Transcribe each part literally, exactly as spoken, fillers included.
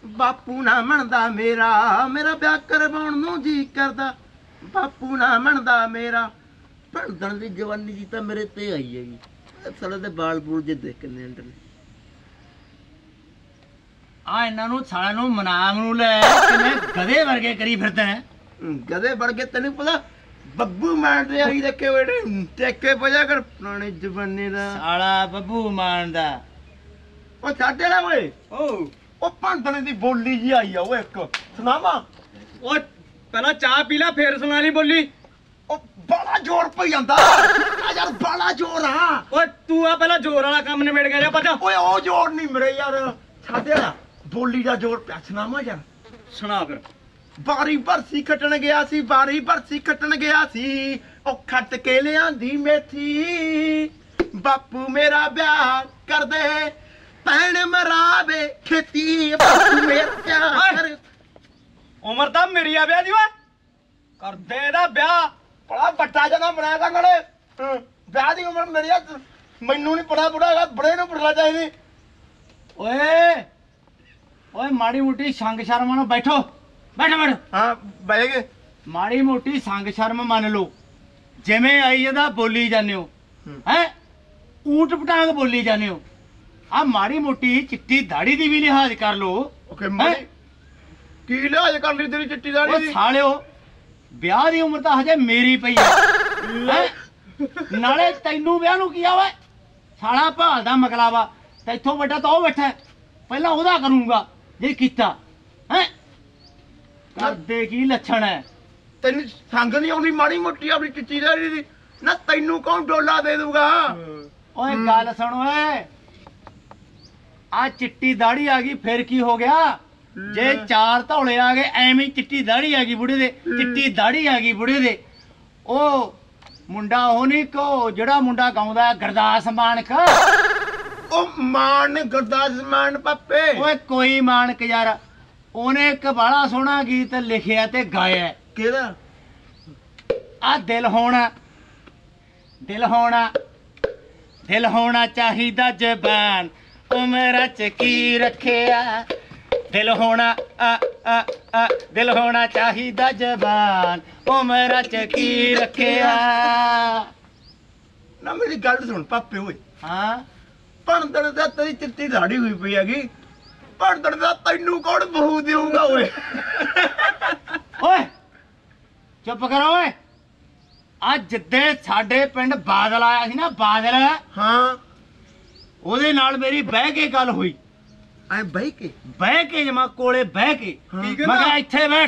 ਬਾਪੂ ਨਾ ਮੰਨਦਾ ਮੇਰਾ ਮੇਰਾ ਵਿਆਹ ਕਰਵਾਉਣ ਨੂੰ ਜੀ ਕਰਦਾ ਬਾਪੂ ਨਾ ਮੰਨਦਾ ਮੇਰਾ ਭਣਦਣ ਦੀ ਜਵਾਨੀ ਜੀ ਤਾਂ ਮੇਰੇ ਤੇ ਆਈ ਹੈਗੀ ਸਾਲੇ ਦੇ ਬਾਲ ਬੂਲ ਜੇ ਦੇਖ ਕਿੰਨੇ ਅੰਦਰ ਆ ਇਹਨਾਂ ਨੂੰ ਸਾਲਿਆਂ ਨੂੰ ਮਨਾਮ ਨੂੰ ਲੈ ਕਿਵੇਂ ਗਧੇ ਵਰਗੇ ਕਰੀ ਫਿਰਦੇ ਨੇ ਗਧੇ ਬਣ ਕੇ ਤੈਨੂੰ ਪਤਾ ਬੱਬੂ ਮਾਨ ਦੇ ਆਈ ਦੇਖੇ ਵੇੜੇ ਟੇਕੇ ਪਜਾ ਕਰ ਪੁਰਾਣੇ ਜਵਾਨੇ ਦਾ ਸਾਲਾ ਬੱਬੂ ਮਾਨ ਦਾ ਉਹ ਛੱਡ ਲੈ ਓਏ ਓ ਉਹ ਭਣਦਣ ਦੀ ਬੋਲੀ ਜੀ ਆਈ ਆ ਉਹ ਇੱਕ ਸੁਣਾਵਾ ਓ ਪਹਿਲਾਂ ਚਾਹ ਪੀ ਲੈ ਫੇਰ ਸੁਣਾ ਲਈ ਬੋਲੀ ਉਹ ਬੜਾ ਜ਼ੋਰ ਪਈ ਜਾਂਦਾ ਆ ਯਾਰ ਬੜਾ ਜ਼ੋਰ ਆ ਓਏ ਤੂੰ ਆ ਪਹਿਲਾਂ ਜ਼ੋਰ ਵਾਲਾ ਕੰਮ ਨਿਬੇੜ ਕੇ ਜਾ ਭੱਜ ਓਏ ਉਹ ਜ਼ੋਰ ਨਹੀਂ ਮੇਰੇ ਯਾਰ ਛੱਡ ਲੈ ਬੋਲੀ ਦਾ ਜ਼ੋਰ ਪਿਆ ਸੁਣਾਵਾ ਯਾਰ ਸੁਣਾ ਫਿਰ ਬਾਰੀ ਬਰਸੀ ਕੱਟਣ ਗਿਆ ਸੀ ਬਾਰੀ ਬਰਸੀ ਕੱਟਣ ਗਿਆ ਸੀ ਉਹ ਖੱਟ ਕੇ ਲਿਆਂਦੀ ਮੇਥੀ ਬਾਪੂ ਮੇਰਾ ਵਿਆਹ ਕਰਦੇ ਭੈਣ ਮਰਾਵੇ ਖੇਤੀ ਬਾਪੂ ਮੇਰਾ ਵਿਆਹ ਕਰ ਉਮਰ ਤਾਂ ਮੇਰੀ ਆ ਵਿਆਹ ਦੀ ਓਏ ਕਰਦੇ ਇਹਦਾ ਵਿਆਹ ਬੜਾ ਵੱਡਾ ਜਨਾ ਬਣਾਇਆ ਕੰਗੜੇ ਵਿਆਹ ਦੀ ਉਮਰ ਮੇਰੀ ਆ ਮੈਨੂੰ ਨਹੀਂ ਪੜਾ ਬੁੜਾ ਬੜੇ ਨੂੰ ਪੜਨਾ ਚਾਹੀਦੀ ਓਏ ਓਏ ਮਾੜੀ ਮੋਟੀ ਸੰਗ ਸ਼ਰਮ ਨਾਲ ਬੈਠੋ ਬੈਠੋ ਬੈਠੋ ਹਾਂ ਬਹਿ ਗਏ ਮਾੜੀ ਮੋਟੀ ਸੰਗ ਸ਼ਰਮ ਮੰਨ ਲਓ ਜਿਵੇਂ ਆਈ ਇਹਦਾ ਬੋਲੀ ਜਾਂਦੇ ਹੋ ਹੈ ਊਟ ਪਟਾਂਗ ਬੋਲੀ ਜਾਂਦੇ ਹੋ ਆ ਮਾੜੀ ਮੋਟੀ ਚਿੱਟੀ ਦਾੜੀ ਦੀ ਵੀ ਲਿਹਾਜ਼ ਕਰ ਲੋ ਓਕੇ ਮਾੜੀ ਕੀ ਲਿਹਾਜ਼ ਕਰ ਲਈ ਤੇਰੀ ਚਿੱਟੀ ਦਾੜੀ ਉਹ ਦੀ ਸਾਲਿਓ ਵਿਆਹ ਦੀ ਉਮਰ ਤਾਂ ਹਜੇ ਮੇਰੀ ਪਈ ਹੈ ਨਾਲੇ ਤੈਨੂੰ ਵਿਆਹ ਨੂੰ ਕੀ ਆ ਓਏ ਸਾਲਾ ਭਾਲਦਾ ਮਕਲਾਵਾ ਤੈਥੋਂ ਵੱਡਾ ਤਾਂ ਉਹ ਬੈਠਾ ਪਹਿਲਾਂ ਉਹਦਾ ਕਰੂੰਗਾ ਜੇ ਕੀਤਾ ਹੈ ਕਰਦੇ ਕੀ ਲੱਛਣ ਹੈ ਤੈਨੂੰ ਸੰਗ ਨਹੀਂ ਆਉਂਦੀ ਮਾੜੀ ਮੋਟੀ ਆਪਣੀ ਚਿੱਟੀ ਦਾੜੀ ਦੀ ਨਾ ਤੈਨੂੰ ਕੌਣ ਡੋਲਾ ਦੇ ਦੂਗਾ ਓਏ ਗੱਲ ਸੁਣ ਓਏ ਆ ਚਿੱਟੀ ਦਾੜੀ ਆ ਗਈ ਫਿਰ ਕੀ ਹੋ ਗਿਆ ਜੇ ਚਾਰ ਧੌਲੇ ਆ ਗਏ ਐਵੇਂ ਚਿੱਟੀ ਦਾੜੀ ਆ ਗਈ ਬੁੜੇ ਦੇ ਚਿੱਟੀ ਦਾੜੀ ਆ ਗਈ ਬੁੜੇ ਦੇ ਉਹ ਮੁੰਡਾ ਉਹ ਨਹੀਂ ਕੋ ਜਿਹੜਾ ਮੁੰਡਾ ਗਾਉਂਦਾ ਗੁਰਦਾਸ ਮਾਨਕ ਉਹ ਮਾਨ ਗੁਰਦਾਸ ਮਾਨ ਪਾਪੇ ਓਏ ਕੋਈ ਮਾਨਕ ਯਾਰ ਉਹਨੇ ਇੱਕ ਬੜਾ ਸੋਹਣਾ ਗੀਤ ਲਿਖਿਆ ਤੇ ਗਾਇਆ ਕਿਹਦਾ ਆ ਦਿਲ ਹੋਣਾ ਦਿਲ ਹੋਣਾ ਦਿਲ ਹੋਣਾ ਚਾਹੀਦਾ ਜ਼ਬਾਨ ਉਮਰਾਂ ਚ ਕੀ ਰੱਖਿਆ ਦਿਲ ਹੋਣਾ ਆ ਆ ਆ ਦਿਲ ਹੋਣਾ ਚਾਹੀਦਾ ਜ਼ਬਾਨ ਉਮਰਾਂ ਚ ਕੀ ਰੱਖਿਆ ਨਾ ਮੇਰੀ ਗੱਲ ਸੁਣ ਪਾਪੇ ਓਏ ਹਾਂ ਭਣਦਣ ਦਾ ਤੇਰੀ ਚਿੱਟੀ ਦਾੜੀ ਹੋਈ ਪਈ ਹੈਗੀ ਭਣਦਣ ਦਾ ਤੈਨੂੰ ਕੌਣ ਬਹੂ ਦੇਊਗਾ ਓਏ ਓਏ ਚੁੱਪ ਕਰੋ ਓਏ ਅੱਜ ਜਿੱਦੇ ਸਾਡੇ ਪਿੰਡ ਬਾਦਲ ਆਇਆ ਸੀ ਨਾ ਬਾਦਲ ਹਾਂ ਉਹਦੇ ਨਾਲ ਮੇਰੀ ਬਹਿ ਕੇ ਗੱਲ ਹੋਈ ਐ ਬਈ ਕੇ ਬਹਿ ਕੇ ਜਮਾ ਕੋਲੇ ਬਹਿ ਕੇ ਹਾਂ। ਮੈਂ ਕਿਹਾ ਇੱਥੇ ਬੈਠ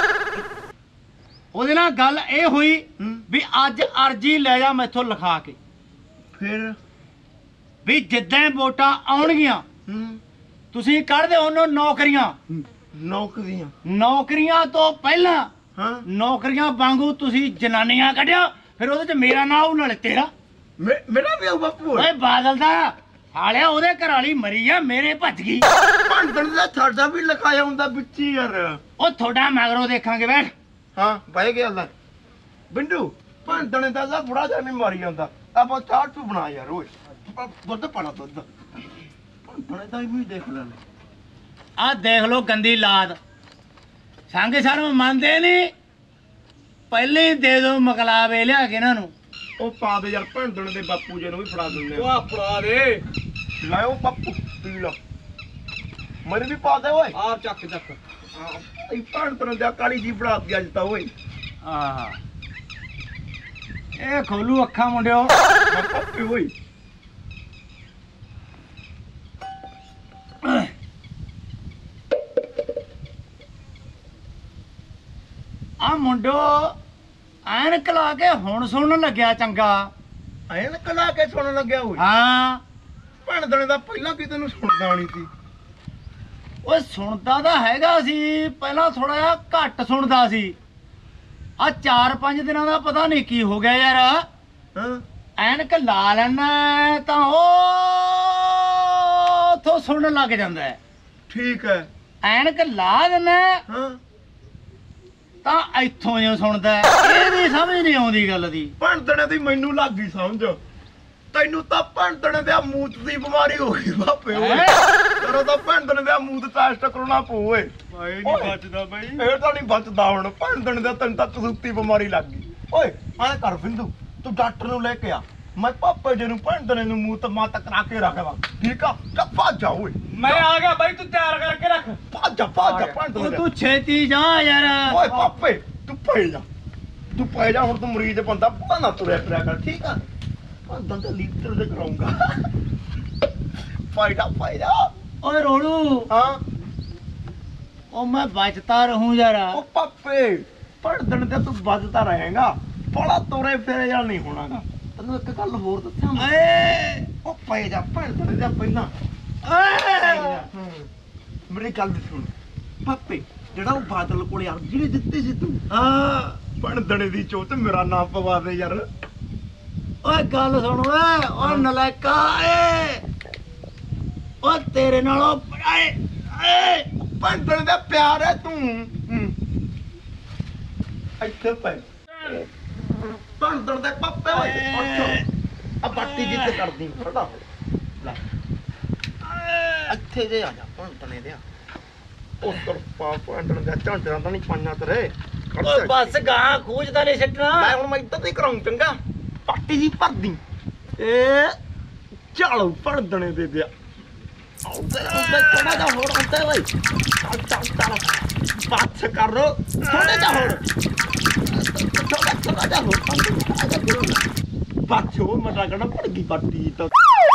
ਉਹਦੇ ਨਾਲ ਗੱਲ ਇਹ ਹੋਈ ਵੀ ਅੱਜ ਅਰਜੀ ਲੈ ਜਾ ਮੈਥੋਂ ਲਿਖਾ ਕੇ ਫਿਰ ਵੀ ਜਿੱਦਾਂ ਵੋਟਾਂ ਆਉਣਗੀਆਂ ਹੂੰ ਤੁਸੀਂ ਕੱਢਦੇ ਉਹਨੂੰ ਨੌਕਰੀਆਂ ਨੌਕਰੀਆਂ ਨੌਕਰੀਆਂ ਤੋਂ ਪਹਿਲਾਂ ਹਾਂ ਨੌਕਰੀਆਂ ਵਾਂਗੂ ਤੁਸੀਂ ਜਨਾਨੀਆਂ ਕੱਢਿਓ ਫਿਰ ਉਹਦੇ ਚ ਮੇਰਾ ਨਾਮ ਨਾਲੇ ਤੇਰਾ ਮੇ- ਮੇਰਾ ਵੀ ਆਊ ਬਾਪੂ ਓਏ ਬਾਦਲ ਦਾ ਹਾਲਿਆ ਉਹਦੇ ਘਰ ਵਾਲੀ ਮਰੀ ਆ ਮੇਰੇ ਭੱਜ ਗਈ ਭਣਦਣ ਦਾ ਸਾਡਾ ਵੀ ਲਿਖਾਇਆ ਹੁੰਦਾ ਵਿੱਚ ਹੀ ਯਾਰ ਉਹ ਤੁਹਾਡਾ ਮਗਰੋਂ ਦੇਖਾਂਗੇ ਬੈਠ ਹਾਂ ਬਹਿ ਗਿਆ ਅੱਲਾ ਬਿੰਦੂ ਭਣਦਣ ਦਾ ਤਾਂ ਬੁੜਾ ਜਿਹਾ ਨਹੀਂ ਮਾਰੀ ਜਾਂਦਾ ਆਪਾਂ ਚਾਹ ਚੂ ਬਣਾ ਯਾਰ ਓਏ ਆਪਾਂ ਦੁੱਧ ਪਾਣਾ ਦੁੱਧ ਭਣਦਣ ਦਾ ਵੀ ਦੇਖ ਲੈ ਆਹ ਦੇਖ ਲੋ ਗੰਦੀ ਲਾਦ ਸੰਗ ਸ਼ਰਮ ਮੰਨਦੇ ਨਹੀਂ ਪਹਿਲੇ ਹੀ ਦੇ ਦੋ ਮਕਲਾਵੇ ਲਿਆ ਕੇ ਇਹਨਾਂ ਨੂੰ ਉਹ ਪਾ ਦੇ ਯਾਰ ਭਣਦਣ ਦੇ ਬਾਪੂ ਜੀ ਨੂੰ ਵੀ ਫੜਾ ਦਿੰਦੇ ਆ ਆ ਫੜਾ ਦੇ ਲੈ ਉਹ ਬਾਪੂ ਪੀ ਲਾ ਮੇਰੇ ਵੀ ਪਾ ਦੇ ਓਏ ਆ ਚੱਕ ਚੱਕ ਇਹ ਭਣਦਣ ਦਾ ਕਾਲੀ ਜੀ ਫੜਾਤੀ ਅੱਜ ਤਾਂ ਓਏ ਆਹ ਇਹ ਖੋਲੂ ਅੱਖਾਂ ਮੁੰਡਿਓ ਪਾਪੇ ਓਏ ਆ ਮੁੰਡੋ ਐਨਕ ਲਾ ਕੇ ਹੁਣ ਸੁਣਨ ਲੱਗਿਆ ਚੰਗਾ ਐਨ ਕਲਾ ਕੇ ਸੁਣਨ ਲੱਗਿਆ ਓਏ ਹਾਂ ਭਣਦਣ ਦਾ ਪਹਿਲਾਂ ਵੀ ਤੈਨੂੰ ਸੁਣਦਾ ਨਹੀਂ ਸੀ ਓਏ ਸੁਣਦਾ ਤਾਂ ਹੈਗਾ ਸੀ ਪਹਿਲਾਂ ਥੋੜਾ ਜਿਹਾ ਘੱਟ ਸੁਣਦਾ ਸੀ ਆ ਚਾਰ ਪੰਜ ਦਿਨਾਂ ਦਾ ਪਤਾ ਨਹੀਂ ਕੀ ਹੋ ਗਿਆ ਯਾਰ ਹਾਂ ਐਨਕ ਲਾ ਲੈਣਾ ਤਾਂ ਉਹ ਉੱਥੋਂ ਸੁਣਨ ਲੱਗ ਜਾਂਦਾ ਹੈ ਠੀਕ ਹੈ ਐਨਕ ਲਾ ਦੇਣਾ ਹਾਂ ਤਾਂ ਇੱਥੋਂ ਜੋ ਸੁਣਦਾ ਹੈ। ਇਹ ਵੀ ਸਮਝ ਨਹੀਂ ਆਉਂਦੀ ਗੱਲ ਦੀ ਭਣਦਣ ਦੀ ਮੈਨੂੰ ਲੱਗ ਗਈ ਸਮਝ ਤੈਨੂੰ ਤਾਂ ਭੰਡਣ ਦੇ ਮੂਤ ਦੀ ਬਿਮਾਰੀ ਹੋ ਗਈ ਬਾਪੇ ਓਏ ਤੇਰਾ ਤਾਂ ਭੰਡਣ ਦੇ ਮੂਤ ਟੈਸਟ ਕਰਾਉਣਾ ਪਊ ਓਏ ਬਾਈ ਨਹੀਂ ਬਚਦਾ ਬਾਈ ਇਹ ਤਾਂ ਨਹੀਂ ਬਚਦਾ ਹੁਣ ਭੰਡਣ ਦੇ ਤੈਨੂੰ ਤਾਂ ਕਸੂਤੀ ਬਿਮਾਰੀ ਲੱਗ ਗਈ ਓਏ ਐਂ ਕਰ ਬਿੰਦੂ ਤੂੰ ਡਾਕਟਰ ਨੂੰ ਲੈ ਕੇ ਆ ਮੈਂ ਪਾਪੇ ਜੀ ਨੂੰ ਭੰਡਣ ਨੂੰ ਮੂਤ ਮਾਤ ਕਰਾ ਕੇ ਰੱਖਦਾ ਠੀਕ ਆ ਜਾ ਭੱਜ ਜਾ ਓਏ ਮੈਂ ਆ ਗਿਆ ਬਾਈ ਤੂੰ ਤਿਆਰ ਕਰਕੇ ਰੱਖ ਭੱਜ ਜਾ ਭੱਜ ਜਾ ਭੰਡਣ ਤੂੰ ਛੇਤੀ ਜਾ ਯਾਰ ਓਏ ਪਾਪੇ ਤੂੰ ਪੈ ਜਾ ਤੂੰ ਪੈ ਜਾ ਹੁਣ ਤੂੰ ਮਰੀਜ਼ ਬੰਦਾ ਪਤਾ ਨਾ ਤੁਰਿਆ ਫਿਰਿਆ ਕਰ ਠੀਕ ਆ ਭੰਡਣ ਤੇ ਲੀਟਰ ਦੇ ਕਰਾਉਂਗਾ ਫਾਇਦਾ ਫਾਇਦਾ ਓਏ ਰੋਲੂ ਹਾਂ ਉਹ ਮੈਂ ਬਚਤਾ ਰਹੂੰ ਯਾਰ ਉਹ ਪਾਪੇ ਭੰਡਣ ਤੇ ਤੂੰ ਵੱਜਦਾ ਰਹੇਗਾ ਬੜਾ ਤੁਰੇ ਫਿਰੇ ਜਾਂ ਨਹੀਂ ਹੋਣਾਗਾ ਤੈਨੂੰ ਇੱਕ ਗੱਲ ਹੋਰ ਦੱਸਾਂ ਮੈਂ ਏ ਉਹ ਪੈ ਜਾ ਭੰਡਣ ਦੇ ਪਹਿਲਾਂ ਏ ਮੇਰੀ ਗੱਲ ਸੁਣ ਪਾਪੇ ਜਿਹੜਾ ਉਹ ਬਾਦਲ ਕੋਲੇ ਅਰਜੀ ਨੇ ਦਿੱਤੀ ਸੀ ਤੂੰ ਹਾਂ ਭੰਡਣ ਦੀ ਚੋਟ ਮੇਰਾ ਨਾਮ ਪਵਾ ਦੇ ਯਾਰ ਓਏ ਗੱਲ ਸੁਣ ਓਏ ਓਏ ਨਲਾਇਕਾ ਏ ਓ ਤੇਰੇ ਨਾਲੋਂ ਏ ਏ ਭੰਡਣ ਦਾ ਪਿਆਰ ਹੈ ਤੂੰ ਇੱਥੇ ਪੈ ਭੰਡਣ ਦੇ ਪਾਪੇ ਓਏ ਆ ਬੱਤੀ ਜਿੱਤੇ ਕਰਦੀ ਫੜਾ ਲੈ ਇੱਥੇ ਜੇ ਆ ਜਾ ਭੰਡਣੇ ਦੇ ਉਹ ਤਰਪਾ ਭੰਡਣ ਦਾ ਝਾਂਜਰਾਂ ਤਾਂ ਨਹੀਂ ਪਾਈਆਂ ਤੇਰੇ ਓਏ ਬਸ ਗਾਂ ਖੂਜ ਤਾਂ ਨਹੀਂ ਛੱਡਣਾ ਮੈਂ ਹੁਣ ਮੈਂ ਇੱਧਰ ਤੇ ਕਰਾਉਂ ਚੰਗਾ ਪੱਟੀ ਜੀ ਭਰਦੀ ਏ ਚਲੋ ਭੰਡਣੇ ਦੇ ਦਿਆ ਆਉਂਦੇ ਆਉਂਦੇ ਥੋੜਾ ਜਿਹਾ ਹੋਰ ਆਉਂਦਾ ਓਏ ਚੱਲ ਚੱਲ ਚੱਲ ਬਾਤ ਕਰ ਰੋ ਥੋੜਾ ਜਿਹਾ ਹੋਰ ਥੋੜਾ ਥੋੜਾ ਜਿਹਾ ਹੋਰ ਬਾਤ ਹੋ ਮਟਾ ਕਰਨਾ ਪੜ ਗਈ ਪੱਟੀ ਤਾਂ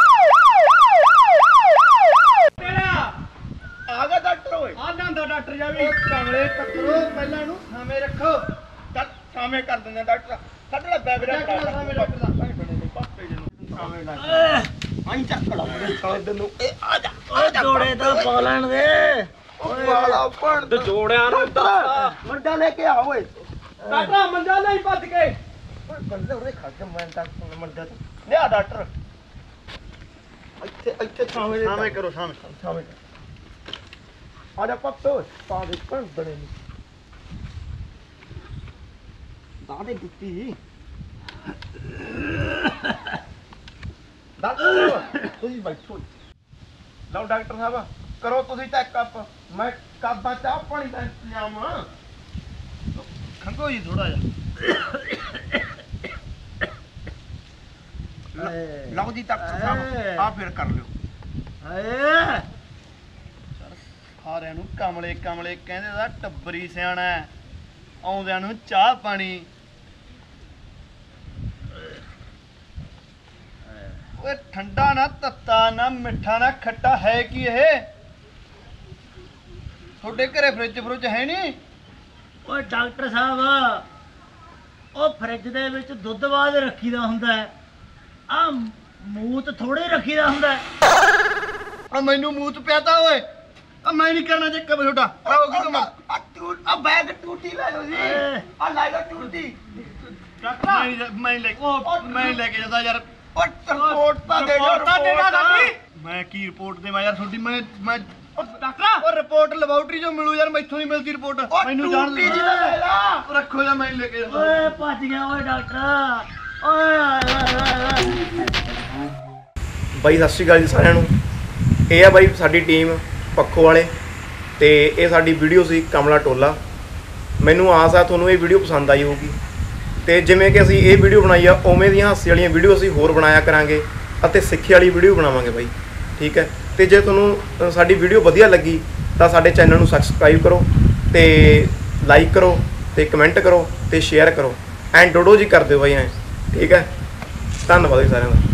ਆ ਗਿਆ ਡਾਕਟਰ ਓਏ ਆ ਜਾਂਦਾ ਡਾਕਟਰ ਜਾਵੀ ਉਹ ਕਮਲੇ ਟੱਕਰੋ ਪਹਿਲਾਂ ਨੂੰ ਸਾਵੇਂ ਰੱਖੋ ਚੱਲ ਸਾਵੇਂ ਕਰ ਦਿੰਦੇ ਡਾਕਟਰ ਕੱਢ ਲੈ ਬੈਗ ਦਾ ਸਾਵੇਂ ਡਾਕਟਰ ਦਾ ਪਾਪੇ ਜੀ ਨੂੰ ਸਾਵੇਂ ਡਾਕਟਰ ਆਈ ਚੱਕ ਲਾ ਮੇਰੇ ਸਾਲੇ ਦਿਨ ਨੂੰ ਇਹ ਆ ਜਾ ਓਏ ਜੋੜੇ ਤਾਂ ਪਾ ਲੈਣ ਦੇ ਓਏ ਵਾਲਾ ਭਣ ਤੇ ਜੋੜਿਆਂ ਨੂੰ ਮੰਡਾ ਲੈ ਕੇ ਆ ਓਏ ਡਾਕਟਰ ਮੰਜਾ ਲਈ ਭੱਜ ਕੇ ਓਏ ਬੰਦੇ ਉਹਦੇ ਖੜ ਕੇ ਮੈਂ ਡਾਕਟਰ ਮੰਡਾ ਤੇ ਲਿਆ ਡਾਕਟਰ ਇੱਥੇ ਇੱਥੇ ਸਾਵੇਂ ਸਾਵੇਂ ਕਰੋ ਸਾਵੇਂ ਸਾਵੇਂ ਆ ਜਾ ਪੱਤੋ ਪਾ ਦੇ ਭਣ ਬਣੇ ਨੂੰ ਦਾਦੇ ਦਿੱਤੀ ਡਾਕਟਰ ਤੁਸੀਂ ਬੈਠੋ ਲਓ ਡਾਕਟਰ ਸਾਹਿਬ ਕਰੋ ਤੁਸੀਂ ਚੈੱਕਅਪ ਮੈਂ ਕਰਦਾ ਚਾਹ ਪਾਣੀ ਦਾ ਇੰਤਜ਼ਾਮ ਖੰਗੋ ਜੀ ਥੋੜਾ ਜਿਹਾ ਲਓ ਜੀ ਡਾਕਟਰ ਸਾਹਿਬ ਆ ਫਿਰ ਕਰ ਲਿਓ ਹਾਏ ਸਾਰਿਆਂ ਨੂੰ ਕਮਲੇ ਕਮਲੇ ਕਹਿੰਦੇ ਦਾ ਟੱਬਰੀ ਸਿਆਣਾ ਹੈ। ਆਉਂਦਿਆਂ ਨੂੰ ਚਾਹ ਪਾਣੀ ਓਏ ਠੰਡਾ ਨਾ ਤੱਤਾ ਨਾ ਮਿੱਠਾ ਨਾ ਖੱਟਾ ਹੈ ਕੀ ਇਹ ਤੁਹਾਡੇ ਘਰੇ ਫ੍ਰਿਜ ਫਰੁੱਜ ਹੈ ਨਹੀਂ ਓਏ ਡਾਕਟਰ ਸਾਹਿਬ ਉਹ ਫ੍ਰਿਜ ਦੇ ਵਿੱਚ ਦੁੱਧ ਬਾਅਦ ਰੱਖੀਦਾ ਹੁੰਦਾ ਹੈ ਆ ਮੂਤ ਥੋੜੇ ਰੱਖੀਦਾ ਹੁੰਦਾ ਹੈ ਆ ਮੈਨੂੰ ਮੂਤ ਪਿਆਤਾ ਓਏ ਆ ਮੈਂ ਨਹੀਂ ਕਰਨਾ ਚੱਕਰ ਤੁਹਾਡਾ ਆਓ ਕੀ ਤੁਮ ਆ ਟੂ ਆ ਬੈਗ ਟੂਟੀ ਲੈ ਲਓ ਜੀ ਆ ਲੈ ਲਓ ਟੂਟੀ ਮੈਂ ਮੈਂ ਲੈ ਉਹ ਮੈਂ ਲੈ ਕੇ ਜਾਂਦਾ ਯਾਰ ਉਹ ਰਿਪੋਰਟ ਤਾਂ ਦੇ ਦਿਓ ਰਿਪੋਰਟ ਤਾਂ ਦੇ ਦਿਓ ਰਿਪੋਰਟ। ਸਾਡੀ। ਮੈਂ ਕੀ ਰਿਪੋਰਟ ਦੇਵਾਂ ਯਾਰ ਤੁਹਾਡੀ ਮੈਂ ਮੈਂ ਡਾਕਟਰ ਉਹ ਰਿਪੋਰਟ ਲੈਬੋਰਟਰੀ ਚੋਂ ਮਿਲੂ ਯਾਰ ਮੈਥੋਂ ਨਹੀਂ ਮਿਲਦੀ ਰਿਪੋਰਟ ਉਹ ਮੈਨੂੰ ਜਾਣ ਟੂਟੀ ਜੀ ਦਾ ਲੈ ਲਾ ਉਹ ਰੱਖੋ ਜਾਂ ਮੈਂ ਲੈ ਕੇ ਜਾਂਦਾ ਓਏ ਭੱਜ ਗਿਆ ਓਏ ਡਾਕਟਰ ਓਏ ਆਏ ਆਏ ਆਏ ਬਾਈ ਸਤਿ ਸ਼੍ਰੀ ਅਕਾਲ ਜੀ ਸਾਰਿਆਂ ਨੂੰ। ਇਹ ਆ ਬਾਈ ਸਾਡੀ ਟੀਮ ਪੱਖੋ ਵਾਲੇ ਤੇ ਇਹ ਸਾਡੀ ਵੀਡੀਓ ਸੀ ਕਮਲਾ ਟੋਲਾ। ਮੈਨੂੰ ਆਸ ਆ ਤੁਹਾਨੂੰ ਇਹ ਵੀਡੀਓ ਪਸੰਦ ਆਈ ਹੋਊਗੀ ਤੇ ਜਿਵੇਂ ਕਿ ਅਸੀਂ ਇਹ ਵੀਡੀਓ ਬਣਾਈ ਆ ਉਵੇਂ ਦੀਆਂ ਹਾਸੇ ਵਾਲੀਆਂ ਵੀਡੀਓ ਅਸੀਂ ਹੋਰ ਬਣਾਇਆ ਕਰਾਂਗੇ ਅਤੇ ਸਿੱਖਿਆ ਵਾਲੀ ਵੀਡੀਓ ਬਣਾਵਾਂਗੇ ਬਾਈ ਠੀਕ ਹੈ। ਤੇ ਜੇ ਤੁਹਾਨੂੰ ਸਾਡੀ ਵੀਡੀਓ ਵਧੀਆ ਲੱਗੀ ਤਾਂ ਸਾਡੇ ਚੈਨਲ ਨੂੰ ਸਬਸਕ੍ਰਾਈਬ ਕਰੋ ਤੇ ਲਾਈਕ ਕਰੋ ਤੇ ਕਮੈਂਟ ਕਰੋ ਤੇ ਸ਼ੇਅਰ ਕਰੋ ਐਂਡ ਡੋਡੋ ਜੀ ਕਰ ਦਿਓ ਬਾਈ ਐਂ ਠੀਕ ਹੈ। ਧੰਨਵਾਦ ਜੀ ਸਾਰਿਆਂ ਦਾ।